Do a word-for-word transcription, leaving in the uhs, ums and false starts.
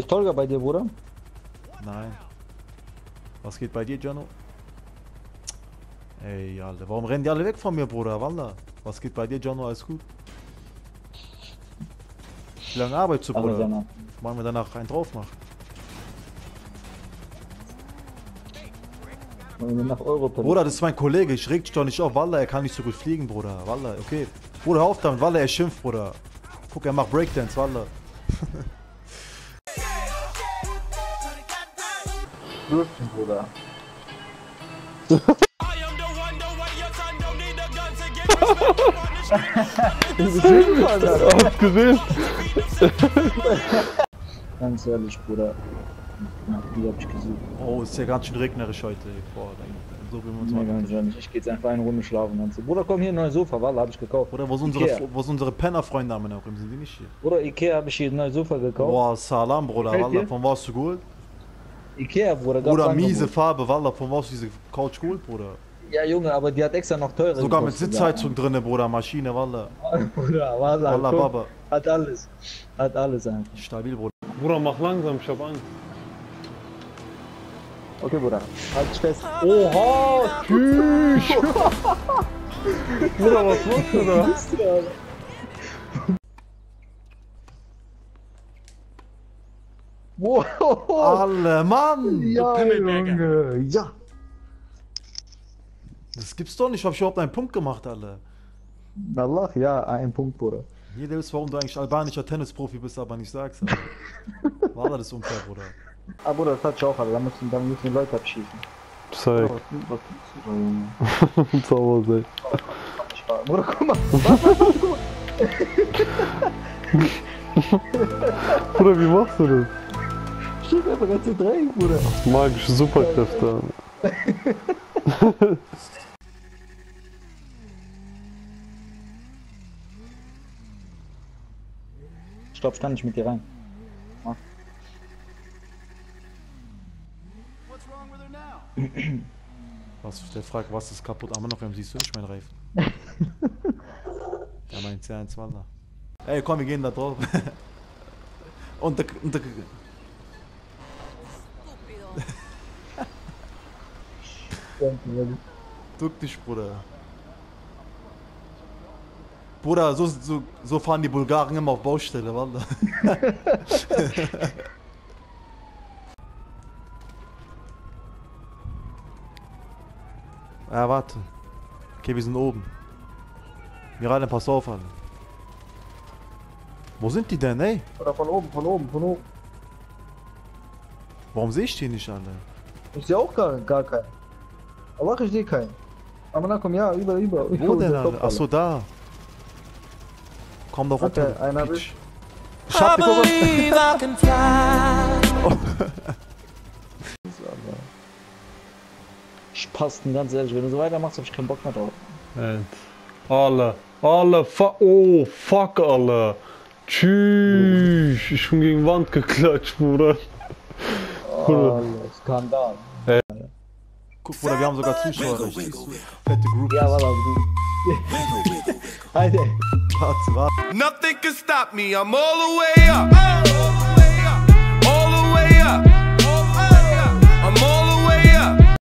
Läuft Tolga bei dir, Bruder? Nein. Was geht bei dir, Jano? Ey, Alter, warum rennen die alle weg von mir, Bruder? Wallah. Was geht bei dir, Jano? Alles gut? Wie lange arbeitest du, Bruder? Machen wir danach einen drauf machen. Nach Europa. Bruder, das ist mein Kollege, ich reg dich doch nicht auf. Wallah, er kann nicht so gut fliegen, Bruder. Wallah, okay. Bruder, hör auf damit, Wallah, er schimpft, Bruder. Guck, er macht Breakdance, Wallah. Dürfen, Bruder. Hast gesehen? Ganz ehrlich, Bruder. Ja, die hab ich gesehen. Oh, ist ja ganz schön regnerisch heute. Boah, so wie wir uns nee, ganz ehrlich, ich geh jetzt einfach eine Runde schlafen. Dann so. Bruder, komm hier, ein neues Sofa, Wallah, hab ich gekauft. Bruder, wo sind unsere, wo sind unsere Penner-Freunde am Ende? Sind die nicht hier? Bruder, Ikea hab ich hier ein neues Sofa gekauft. Boah, Salam, Bruder, Wallah, von wo hast du geholt? Ikea, Bruder. Bruder, miese Farbe, Wallah, von wo hast du diese Couch geholt, Bruder? Ja, Junge, aber die hat extra noch teurer sogar gekostet, mit Sitzheizung ja. Drinne, Bruder, Maschine, Wallah. Bruder, Wallah, Wallah, Baba. Hat alles. Hat alles einfach. Stabil, Bruder. Bruder, mach langsam, ich hab Angst. Okay, Bruder. Halt dich fest. Oha, tschüss. Bruder, was machst du da? Wow. Alle, Mann! Ja, Junge. Ja. Das gibt's doch nicht, hab ich überhaupt einen Punkt gemacht, Alter. Allah, ja, ein Punkt, Bruder. Jeder weiß, warum du eigentlich albanischer Tennisprofi bist, aber nicht sagst, Alter. War das unfair, Bruder? Ah, Bruder, das hat ich auch, Alter. Da müssen, da müssen die Leute abschießen. Zeig. Was, was tust du da, Junge? Zaubersee. Bruder, guck mal. Was, was, was, guck mal. Bruder, wie machst du das? Steht einfach ganz in Dreieck, Bruder. Magische Superkräfte. Stopp, stand ich mit dir rein. Mach. Was, der fragt, was ist kaputt? Aber noch, wem siehst du nicht mein Reifen? Ja, mein C eins Wallah. Ey, komm, wir gehen da drauf. Und der... Und der Duck dich, Bruder. Bruder, so, so, so fahren die Bulgaren immer auf Baustelle, Wallah. Ja, warte. Okay, wir sind oben. Mirane, pass auf, Alter. Wo sind die denn, ey? Oder von oben, von oben, von oben. Warum sehe ich die nicht, Alter? Ich sehe auch gar, gar keinen. Aber ich sehe keinen. Aber na komm, ja, über, über. Wo denn, Alter? Achso, da. Komm doch runter. Okay, einer bist. Schatte, guck mal. Spasten, ganz ehrlich, wenn du so weitermachst, hab ich keinen Bock mehr drauf. Alle, alle, fuck, oh, fuck, alle. Tschüss, ich bin gegen die Wand geklatscht, Bruder. Oh, Skandal. Hey. Guck, Bruder, wir haben sogar Zuschauer. Fette Group. Ja, warte, Alter. Warte, warte. Nothing can stop me, I'm all the way up. All the way up. All the way up.